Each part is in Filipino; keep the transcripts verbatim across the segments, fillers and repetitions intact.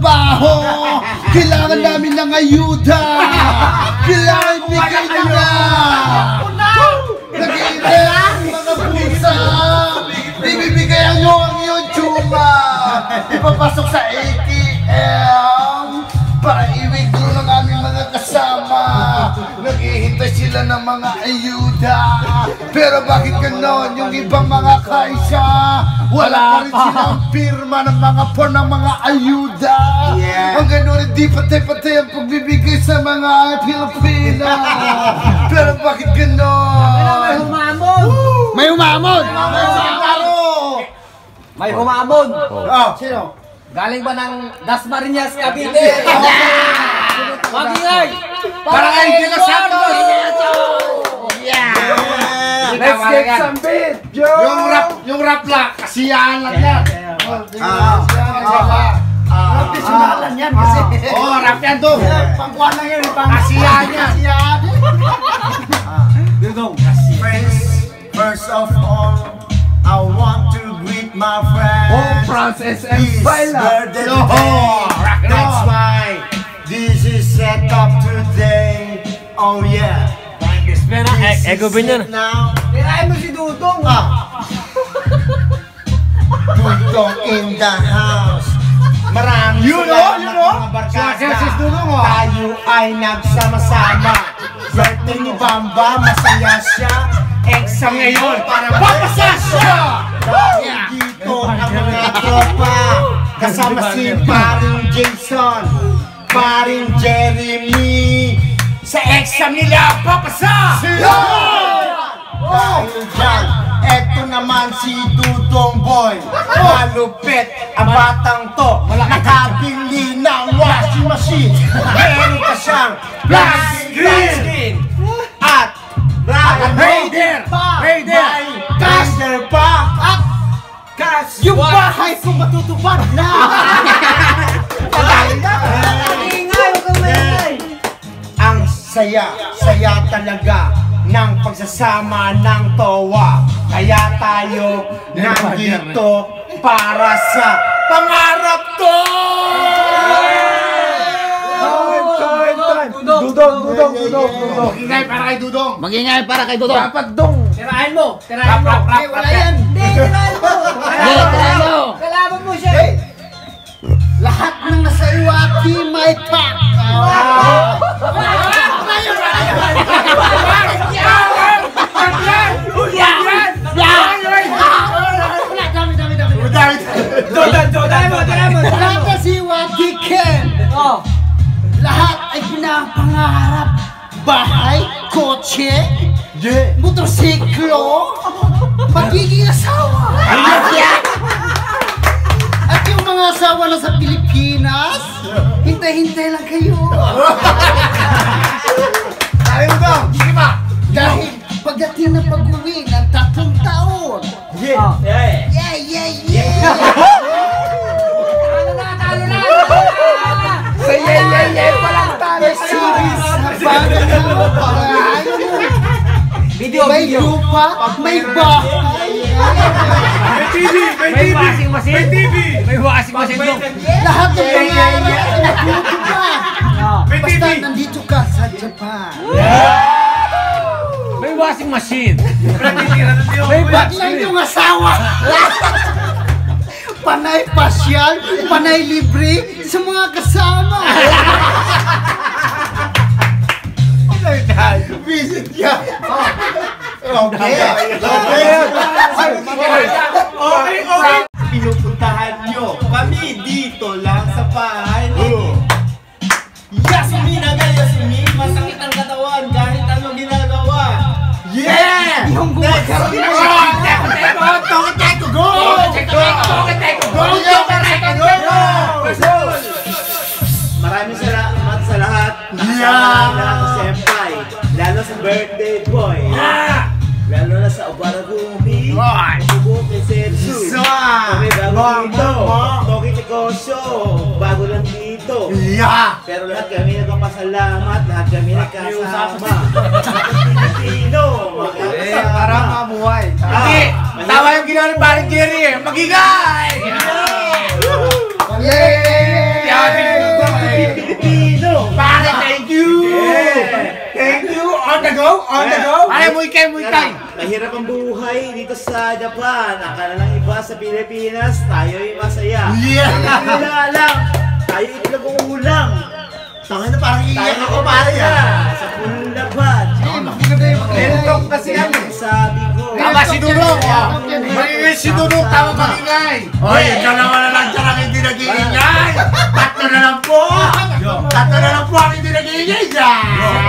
trabaho. Kailangan namin ng ayuda. Kailangan bigay nila. Nag-iintay ang mga pusa. Ibibigay nyo ang iyong tsuma. Ipapasok sa A T M para i-withdraw ng aming mga kasama. Naghihintay sila ng mga ayuda. Pero bakit ganon? Yung ibang mga kaisa, wala pa rin silang pirma ng mga form ng mga ayuda. Ang ganon, hindi patay-patay ang pagbibigay sa mga Pilipina. Pero bakit ganon? May humamon! May humamon! May humamon! May humamon! Oh, sino? Galing ba ng Dasmariñas, Cavite? Magingay! Parang Angela Santos! Yeah! Let's get some beat, Joe! Yung rap, yung rap lang, kasiyahan lang yan. Ah, profesyonalan yan kasi. Oo, rap yan to. Pangkuhan lang yan, kasiyahan yan. Dudong. First of all, I want to greet my friend. Oh, Francis and His Baila. birthday No, today. That's why this is set up today. Oh yeah. This Ego ba niyan? it now. Tirahin mo si Dudong. Ah. Dudong in the house. Marami You know, salamat you know. mga barkada. Siya, sis Dudong, oh. Tayo ay nagsama-sama. Birthday ni Bamba, masaya siya. Exam ngayon para papasa siya. Dahil dito ang mga tropa. Kasama si paring Jason, paring Jeremy. Sa exam nila papasa siya. Dahil dyan, eto naman si Dudong Boy. Malupit ang batang to. Nakabili ng washing machine. Meron pa siyang black screen. At Ryan Raider! Raider! Caster pa. At Cash Yung bahay ko matutupad na! Ingay! Huwag kang maingay! Ang saya, saya talaga ng pagsasama ng towa. Kaya tayo nandito para sa pangarap to! Dudong, Dudong, Dudong, Dudong. Magingay para kay Dudong. Magingay para kay Dudong. Dapat dong. Tirahin mo! Tirahin mo! Rap, rap, Wala rap. yan! Hindi! Tirahin mo! Hindi, tirahin mo. Kalaban mo siya! Lahat ng nasa iwaki may pack. Lahat na si Iwaki Ken. Oh! Lahat ay pinapangarap. Bahay, kotse, motorsiklo, magiging asawa. At yung mga asawa na sa Pilipinas, hintay-hintay lang kayo. Sabi mo daw, sige ba? Dahil pagdating ng pag-uwi ng tatlong taon. Yeah! Yeah! Yeah, yeah, yeah! Talo na! Talo na! Sa yeah, yeah, yeah pa lang tayo. Series sa bagay na paraan. Video! May Video! lupa, may bahay. May washing machine! May T V! May washing machine doon! Lahat ng pangarap ay natutupad. May Basta nandito ka sa Japan. May washing machine! May bagay yung asawa. Panay pasyal, panay libre sa mga kasama. Visit yan. Okay. Okay, okay. Pinupuntahan nyo kami dito lang sa bahay ni Yasmin agad, Yasmin. Masakit ang katawan kahit anong ginagawa. Yeah! Yung gumagkaroon mo. Toko, teko, go! Toko, teko, go! Go! Maraming salamat sa lahat. Nakasama na ako sa Senpai. Lalo sa birthday boy. Lalo na sa Obaragumi. Subo kay Sergio. Kami bago dito. Toki Chikosyo. Bago lang dito. Pero lahat kami nagpapasalamat. Lahat kami nagkasama. Pilipino. Para mabuhay. Hindi. Tawa yung ginawa ni Paring Jerry eh. Magigay! Yay! go? On the go? Pare, muikay, muikay. Mahirap ang buhay dito sa Japan. Akala ng iba sa Pilipinas, tayo'y masaya. Yeah! Wala lang, tayo itlog ang ulang. Tangin na parang Tayo iiyak na ako pare kumaya ah. sa punong laban. Lentok kasi yan eh. Sabi ko, Tama si Durok. Maingay si Durok, tama maingay. Oy, ikaw naman na lang dyan ang hindi nag-iingay. Tatlo na lang po. Tatlo na lang po ang hindi nag-iingay dyan.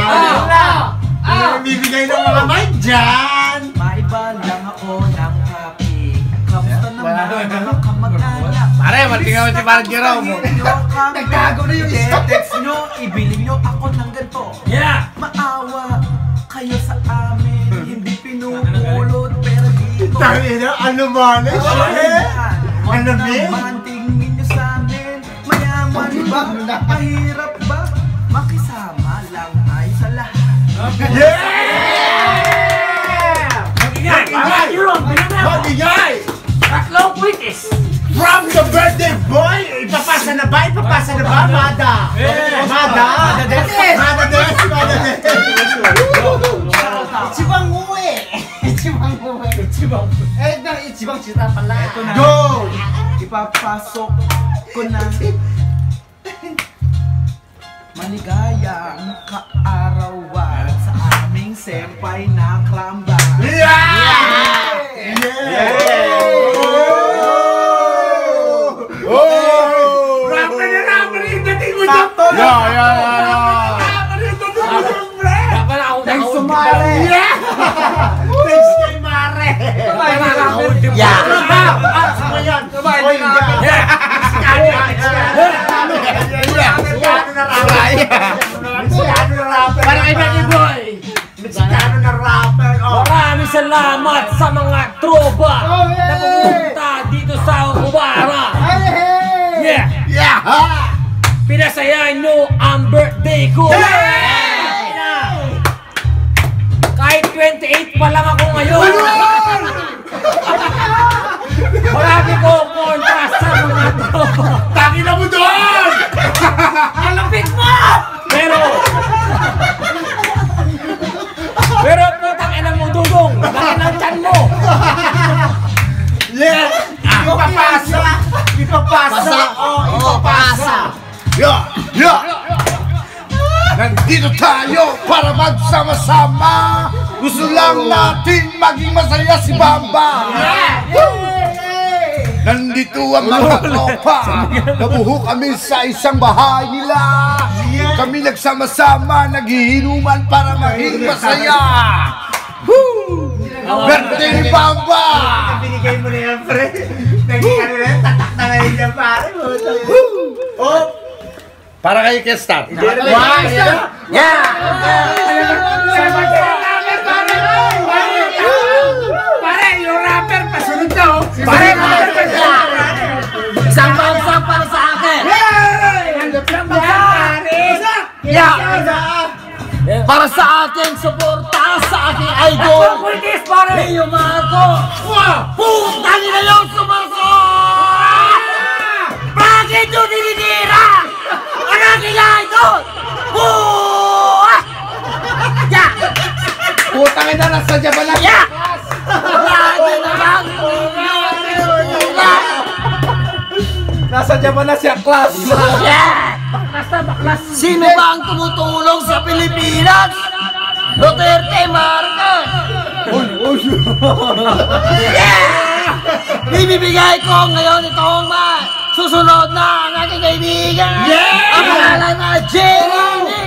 Ano bibigay ng mga mic dyan? Maiba lang ako ng topic. Kamusta naman mga kamag-anak? Pare, maltingan mo si Parang Jerome. Nagtago na yung stop. Text nyo, ibili nyo ako ng ganito. Yeah. Maawa kayo sa amin. Hindi pinupulot pero dito. Tangin na, ano ba na siya? Ano ba? naman tingin nyo sa amin. Mayaman ba? Mahirap ba? Makisama lang ay sa lahat. Yeah! Magingay. Parang Jerome. Magingay! Tatlong quickest. From the birthday boy! Ipapasa na ba? Ipapasa na ba? Mada! Mada! Mada des! Mada des! Mada des! Ichibang uwi! Ichibang uwi! Ichibang Eh, na ichibang chita pala! Ito na. Go! Ipapasok ko na maligayang kaarawan sa aming senpai na kramba. Yeah! Yeah! Oh! Rapper na rapper yung dating mo dyan. Sakto na! Yeah, yeah, yeah! Rapper yung dating mo dyan, pre. Rapper na ako. Thanks to Mare! Yeah! Thanks kay Mare! Yeah. Ano yan? Oy, Yeah. Meksikano na rapper! Meksikano na rapper! Parang kay Betty Boy. Meksikano na rapper! Oh! Maraming salamat sa mga tropa na pumunta dito sa Kubara. Yeah! Yeah! Pinasayahan nyo ang birthday ko! Kahit twenty-eight pa lang ako ngayon! Marami ko contrast sa mga tropa! Tangin na mo doon! Ang lapit mo! Pero... Pero putang ina mo dudong! Laki ng tiyan mo! Yeah! Ipapasa! Ipapasa! Oh, ipapasa! Yeah! Yeah! Nandito tayo para magsama-sama! Gusto lang natin maging masaya si Bamba! Nandito ang mga tropa! Nabuho kami sa isang bahay nila! Kami nagsama-sama, naghihinuman para maging masaya! Woo! Birthday ni Bamba! binigay mo na yan, pre. Naging ano na, tatak na ngayon yan, pare. Oh! Para kay Kestar. Wow! Yeah! Pare, yung rapper pasunod na oh! Pare, pare! Isang bangsa para sa akin. Yeah! Para sa ating suporta sa ating idol. Quickest, pare! Leo Marco. Puta nila yung sumarso! Bakit yung dinidira? Ang aking idol! Puta! Ya! Putang ina, nasa Japan lang. Ya! Lagi na lang! Puta! Nasa Japan na siya, class! Yeah! Sino ba ang tumutulong sa Pilipinas? Duterte Marcos! Yeah! Ibibigay ko ngayon itong ma susunod na ang aking kaibigan! Yeah! Ang pangalan na Jeremy!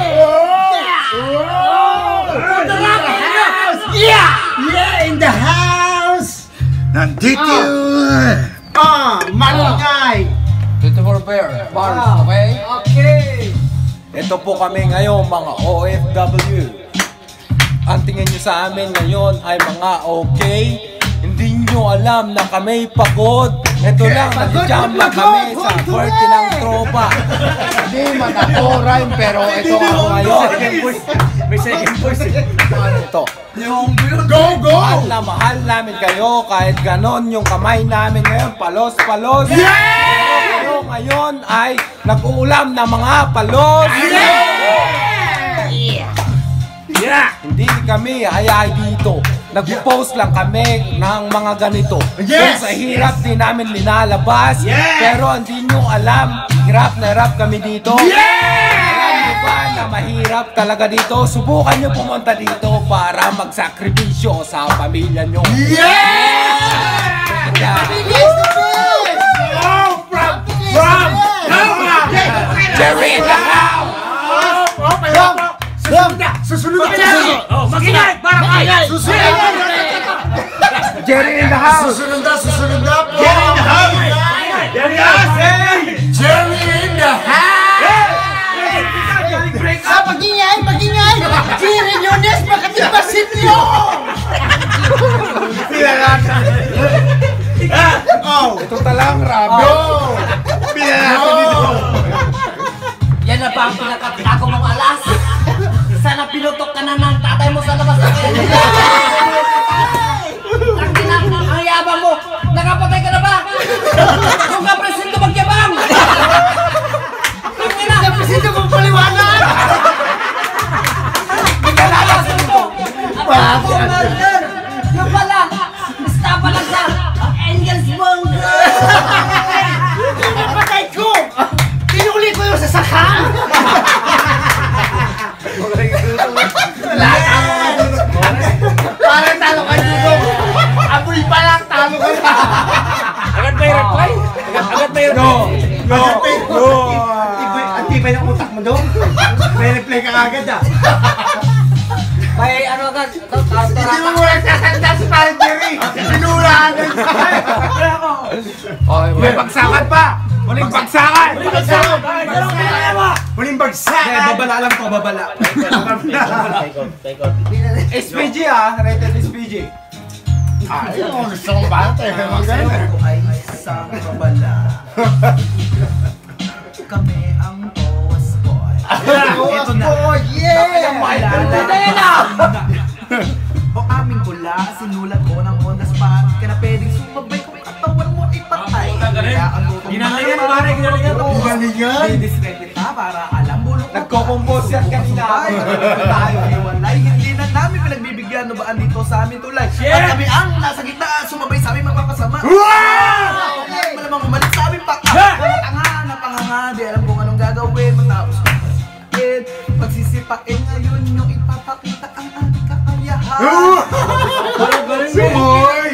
Yeah! Yeah, in the house! Nandito! Ah, Maningay! Dito for bear. Bars, okay? Okay! Ito po kami ngayon, mga O F W. Ang tingin nyo sa amin ngayon ay mga okay. Hindi nyo alam na kami pagod. Ito lang, nag-jam lang kami sa birthday ng tropa. Hindi man ako rhyme, pero ito Ako ako ngayon. May second voice. Ano ito? Go, go! Mahal na mahal namin kayo kahit ganon yung kamay namin ngayon, palos-palos. Kayo ngayon ay nag-uulam na mga palos. Yeah! Hindi kami hayay dito. Nag-post lang kami ng mga ganito. Yes! Kung sa hirap din namin linalabas. Yes! Pero hindi nyo alam, hirap na hirap kami dito. Alam nyo ba na mahirap talaga dito? Subukan nyo pumunta dito para magsakripisyo sa pamilya nyo. Yeah! Yeah. Biggest the best! Oh, from, from, Jerry in the house! Ram! Ram! Susunod na! Oh, mag-ingat para kayo! Susunod na! Jerry in the house! Susunod na! Susunod na po! Jerry in the house! Jerry in the house! Jerry in the house! Ah, magingay, magingay! Jerry Nunes, makatibasin nyo! Oh! Ito talang rabi. Go! Yan na ba ang pinakatago mong alas? Sana pinutok ka na ng tatay mo sa labas ng Ang ginagawa, ang yabang mo! Nakapatay ka na ba? Kung ka presinto magyabang! Ang ina! Ka presinto mong paliwanag! Pinalalasan mo! Ang ako murder! Yung pala! Basta pala sa Engels Monger! Pinapatay ko! Tinuli ko yung sasakhan! Parang talo ka dito! Amoy pa lang, talo ka na! Agad may reply? Agad, agad may reply? No! No! No! Ang tibay ng utak mo doon. May replay ka agad ah. May ano agad? Hindi mo muna sasanda si Parang Jerry. Pinurahan na Oh, may bagsakan pa! Muling bagsakan! Muling bagsak! Eh, babala lang to, babala. S P G ah, rated S P G. Ay, ano gusto mong bata eh. Magaling eh. Ay isang babala. Kami ang boss boy. Ito na. O aming bula, sinulat ko ng on the spot. Kaya na pwedeng sumabay kung katawan mo ipatay. Kaya ang gutom Ginalingan, pare, ginalingan. Ginalingan? Didiscredit na para alam bulok ko. Nagko-compose yan kanina. Tayo ay walay. Hindi na namin pinagbibigyan no ba andito sa amin tulay. At kami ang nasa gitna, sumabay sa aming magpapasama. Malamang umalik sa amin pa. Tanga na panganga, di alam kung anong gagawin. Matapos pagpapakin, pagsisipain ngayon yung ipapakita ang aming kakayahan. Sumoy!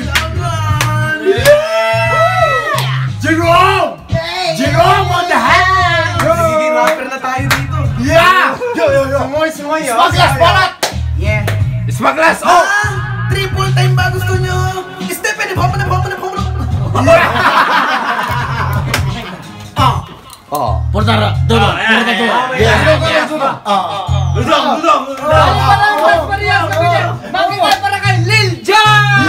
Jerome! Jerome on the hand! Nagiging rapper na tayo dito. Yeah! Yo, yo, yo! Sumoy, sumoy! Smaglas, balat! Yeah. Smaglas! Oh! Triple time ba gusto nyo? Step in, pump na, pump na, pump na. Oh. Portara, dulo, portara, dulo. Yeah, dulo, dulo. Dudong, dudong, dudong. Bakit tayo para kay Lil Jon?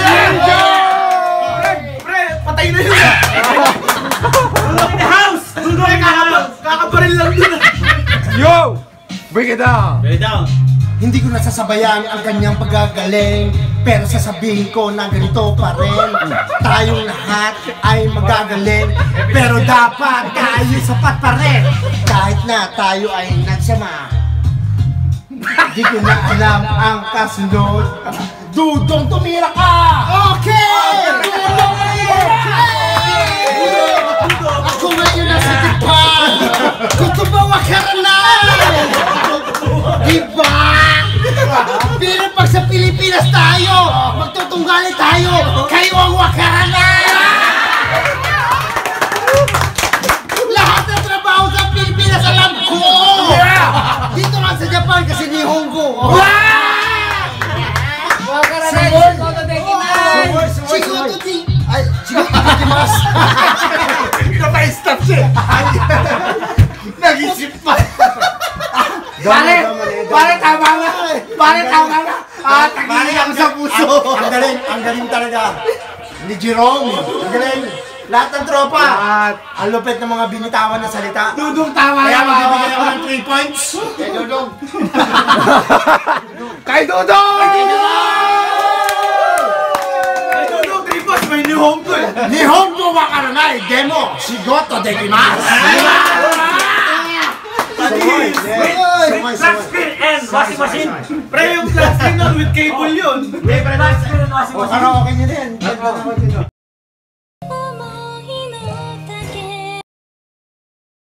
Pre, patay na yun. Dudong in the house! Dudong in the house! Kakabaril lang dun. Yo! Break it down! Lay down. Hindi ko nasasabayan ang kanyang paggagaling, pero sasabihin ko na ganito pa rin. Tayong lahat ay magagaling, pero dapat tayo sapat pa rin. Kahit na tayo ay nagsama, di ko na alam ang kasunod. Dudong, tumira ka! Okay! Dudong, ako ngayon nasa tipan! Gusto ba wakaranay? Diba? Pero pag sa Pilipinas tayo, magtutunggali tayo, kayo ang wakaranay! Lahat ng trabaho sa Pilipinas alam ko! Dito lang sa Japan kasi Nihongo. Wakaranay, Shikoto Dekinai! Shikoto di... Ay, Shikoto Dekimasu! Napa-stop siya! Nag-isip pa! Pare! Pare, tama na! Pare, tama na! Ah, tagilin ako sa puso! Ang galing, ang galing talaga! Ni Jerome, ang galing! Lahat ng tropa! Ang lupit ng mga binitawan na salita! Dudong, tama na! Kaya magbibigay ako ng three points! Kay Dudong! Kay Dudong! Ay, Dudong, tripos, may Nihongo eh. Nihongo wakaranay demo Shigoto dekimasu! Flat screen and Washing machine. Pre, yung plastic nun with cable yun. Hindi, pre, Washing machine. O, karaoke nyo din.